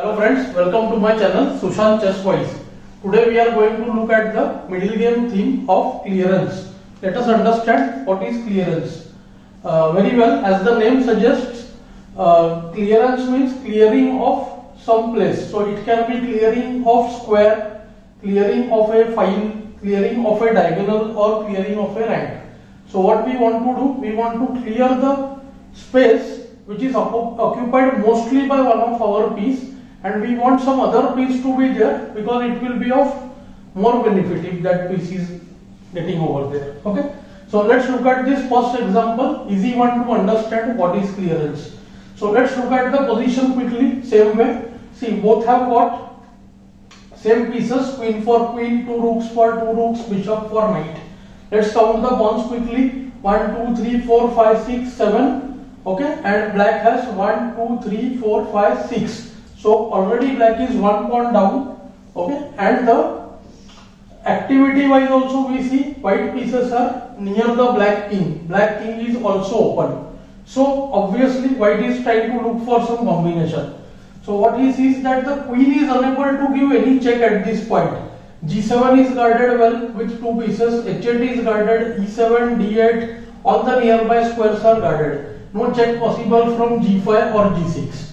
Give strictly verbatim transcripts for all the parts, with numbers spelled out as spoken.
Hello friends, welcome to my channel Sushant Chess Wise. Today we are going to look at the middle game theme of clearance. Let us understand what is clearance. Uh, very well, as the name suggests, uh, clearance means clearing of some place. So it can be clearing of square, clearing of a file, clearing of a diagonal, or clearing of a rank. So what we want to do, we want to clear the space which is occupied mostly by one of our piece, and we want some other piece to be there because it will be of more benefit if that piece is getting over there. Okay, so let's look at this first example, easy one to understand what is clearance. So let's look at the position quickly, same way. See, both have got same pieces, queen for queen, two rooks for two rooks, bishop for knight. Let's count the pawns quickly, one, two, three, four, five, six, seven. Okay, and black has one, two, three, four, five, six. So already black is one pawn down. Okay, and the activity wise also we see white pieces are near the black king. Black king is also open. So obviously white is trying to look for some combination. So what he sees that the queen is unable to give any check at this point. G seven is guarded well with two pieces. H eight is guarded. E seven, D eight. All the nearby squares are guarded. No check possible from G five or G six.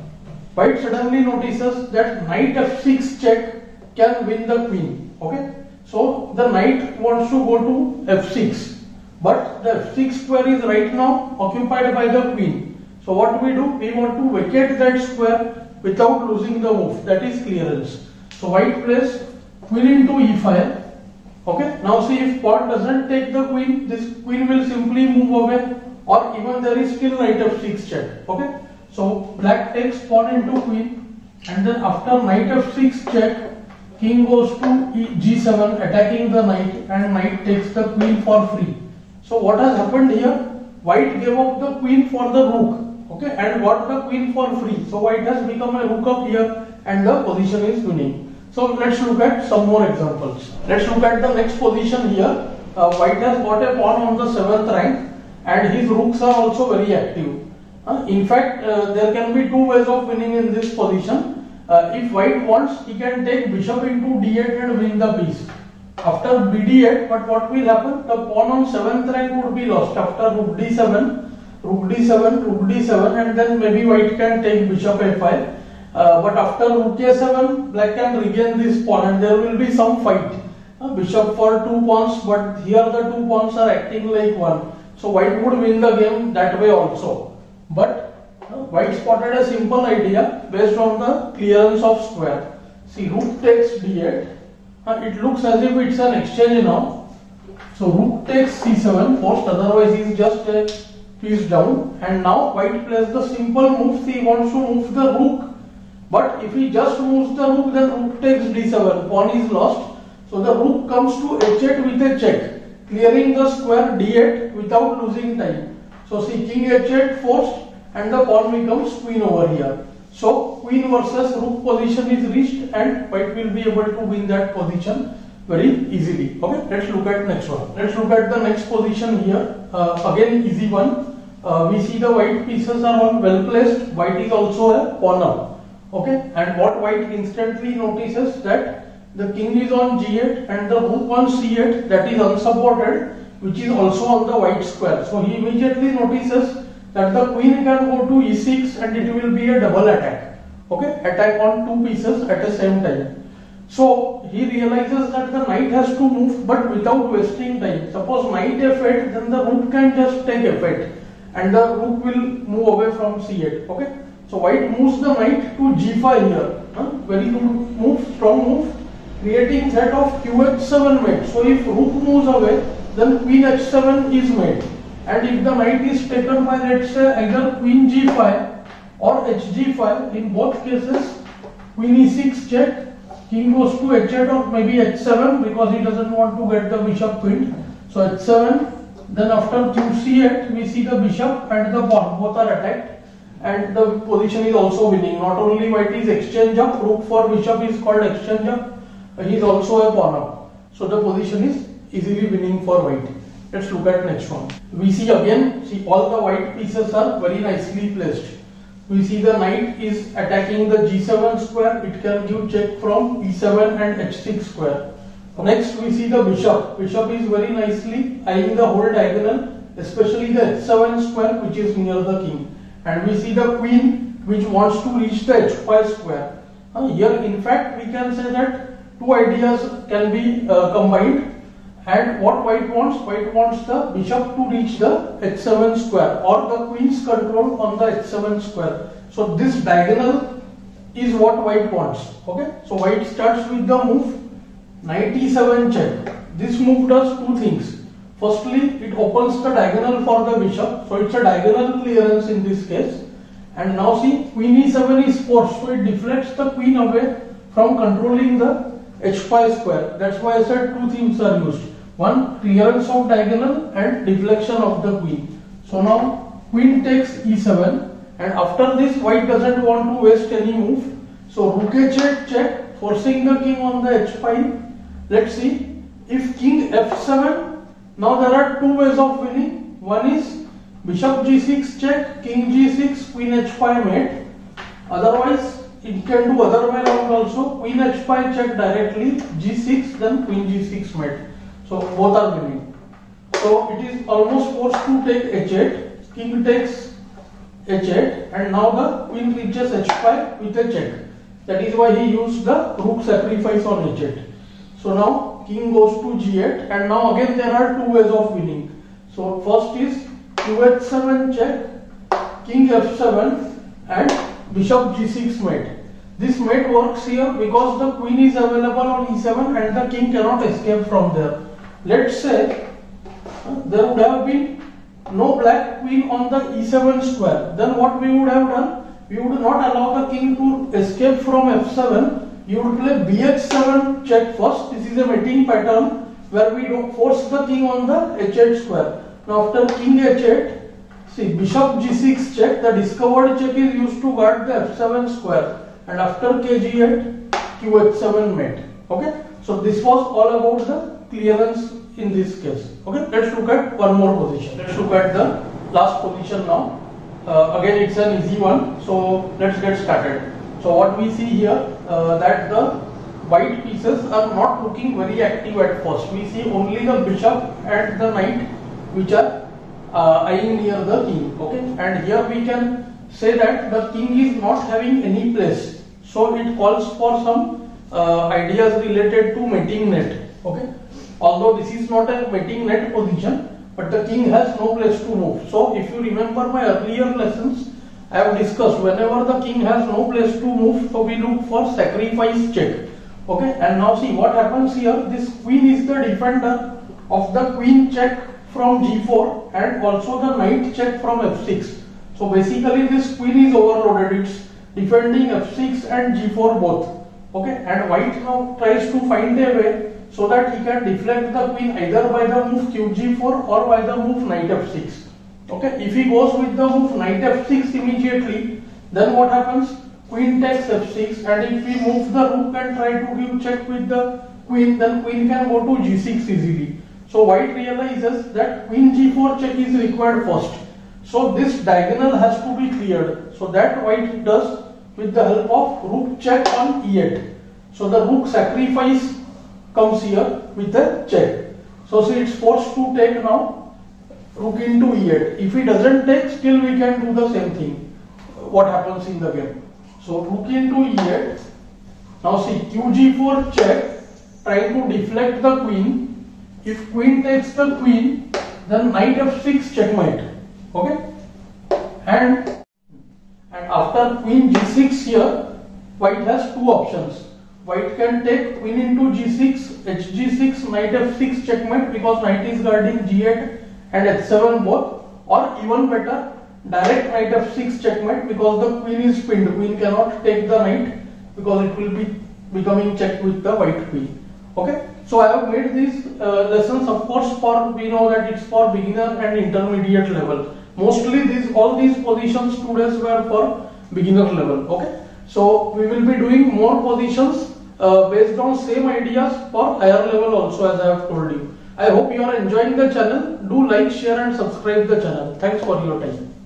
White suddenly notices that knight F six check can win the queen. Okay, so the knight wants to go to F six, but the F six square is right now occupied by the queen. So what we do? We want to vacate that square without losing the move. That is clearance. So white plays queen into E five. Okay, now see, if pawn doesn't take the queen, this queen will simply move away, or even there is still knight F six check. Okay, so black takes pawn into queen, and then after knight F six check, king goes to G seven attacking the knight, and knight takes the queen for free. So what has happened here? White gave up the queen for the rook. Okay, and got the queen for free. So white has become a rook up here, and the position is winning. So let's look at some more examples. Let's look at the next position here. Uh, white has got a pawn on the seventh rank, and his rooks are also very active. Uh, in fact, uh, there can be two ways of winning in this position. Uh, if white wants, he can take bishop into D eight and win the piece. After B D eight, but what will happen? The pawn on seventh rank would be lost. After rook D seven, rook D seven, rook D seven, and then maybe white can take bishop A five. Uh, but after rook A seven, black can regain this pawn, and there will be some fight. Uh, bishop for two pawns, but here the two pawns are acting like one. So white would win the game that way also. But uh, white spotted a simple idea based on the clearance of square. See, rook takes D eight. Uh, it looks as if it's an exchange now. So rook takes C seven first, otherwise he is just a piece down. And now white plays the simple move. He wants to move the rook. But if he just moves the rook, then rook takes D seven. Pawn is lost. So the rook comes to H eight with a check, clearing the square D eight without losing time. So see, king H eight forced, and the pawn becomes queen over here. So queen versus rook position is reached, and white will be able to win that position very easily. Okay, let's look at next one. Let's look at the next position here. Uh, again, easy one. Uh, we see the white pieces are all well placed. White is also a pawn up. Okay, and what white instantly notices that the king is on G eight and the rook on C eight, that is unsupported, which is also on the white square. So he immediately notices that the queen can go to E six and it will be a double attack. Okay, attack on two pieces at the same time. So he realizes that the knight has to move, but without wasting time. Suppose knight F eight, then the rook can just take F eight and the rook will move away from C eight. Okay, so white moves the knight to G five here. Huh? Very good move, strong move, creating threat of Q H seven mate. So if rook moves away, then queen H seven is made. And if the knight is taken by, let's say, either queen G five or H G five, in both cases, queen E six check, king goes to H eight or maybe H seven because he doesn't want to get the bishop pinned. So H seven, then after through C eight, we see the bishop and the pawn, both are attacked. And the position is also winning. Not only white is exchange up, rook for bishop is called exchange up, he is also a pawn up. So the position is easily winning for white. Let's look at next one. We see again, see all the white pieces are very nicely placed. we see the knight is attacking the g seven square. It can give check from e seven and h six square. Next we see the bishop. Bishop is very nicely eyeing the whole diagonal, especially the h seven square which is near the king. And we see the queen which wants to reach the h five square. Uh, here in fact we can say that two ideas can be uh, combined. And what white wants? White wants the bishop to reach the h seven square or the queen's control on the h seven square. So this diagonal is what white wants. Okay. So white starts with the move knight e seven check. This move does two things. Firstly, it opens the diagonal for the bishop. So it's a diagonal clearance in this case. And now see, queen e seven is forced. So it deflects the queen away from controlling the h five square. That's why I said two things are used. One, clearance of diagonal and deflection of the queen. So now queen takes e seven, and after this white doesn't want to waste any move. So rook h eight check, forcing the king on the h five. Let's see, if king f seven, now there are two ways of winning. One is bishop g six check, king g six, queen h five mate. Otherwise, it can do other way around also. Queen h five check directly, g six, then queen g six mate. So both are winning. So it is almost forced to take h eight. King takes h eight, and now the queen reaches h five with a check. That is why he used the rook sacrifice on h eight. So now king goes to g eight, and now again there are two ways of winning. So first is q h seven check, king f seven, and bishop g six mate. This mate works here because the queen is available on e seven and the king cannot escape from there. Let's say uh, there would have been no black queen on the e seven square. Then what we would have done? We would not allow the king to escape from f seven. You would play b h seven check first. This is a mating pattern where we do force the king on the h eight square. Now after king h eight, see bishop g six check. The discovered check is used to guard the f seven square. And after k g eight, q h seven mate. Okay. So this was all about the clearance in this case. Okay. Let's look at one more position. Let's look at the last position now. Uh, again, it's an easy one. So let's get started. So what we see here, uh, that the white pieces are not looking very active at first. We see only the bishop and the knight which are uh, eyeing near the king. Okay. And here we can say that the king is not having any place. So it calls for some uh, ideas related to mating net. Okay. Although this is not a mating net position, but the king has no place to move. So if you remember my earlier lessons, I have discussed whenever the king has no place to move, so we look for sacrifice check. Okay. And now see what happens here. This queen is the defender of the queen check from g four and also the knight check from f six. So basically this queen is overloaded. It's defending f six and g four both. Okay. And white now tries to find a way so that he can deflect the queen either by the move q g four or by the move knight f six. Okay. If he goes with the move knight f six immediately, then what happens? Queen takes f six, and if we move the rook and try to give check with the queen, then queen can go to g six easily. So white realizes that queen g four check is required first. So this diagonal has to be cleared. So that white does with the help of rook check on e eight. So the rook sacrifice comes here with the check. So see, it's forced to take now rook into e eight. If he doesn't take, still we can do the same thing. What happens in the game? So rook into e eight. Now see, q g four check, trying to deflect the queen. If queen takes the queen, then knight f six checkmate. Okay. And and after queen g six here, white has two options. White can take queen into g six, h g six, knight f six checkmate because knight is guarding g eight and h seven both, or even better, direct knight f six checkmate because the queen is pinned. Queen cannot take the knight because it will be becoming checked with the white queen. Okay. So I have made these uh, lessons, of course, for we know that it's for beginner and intermediate level. Mostly these all these positions today's were for beginner level. Okay. So we will be doing more positions uh, based on same ideas for higher level also, as I have told you. I hope you are enjoying the channel. Do like, share and subscribe the channel. Thanks for your time.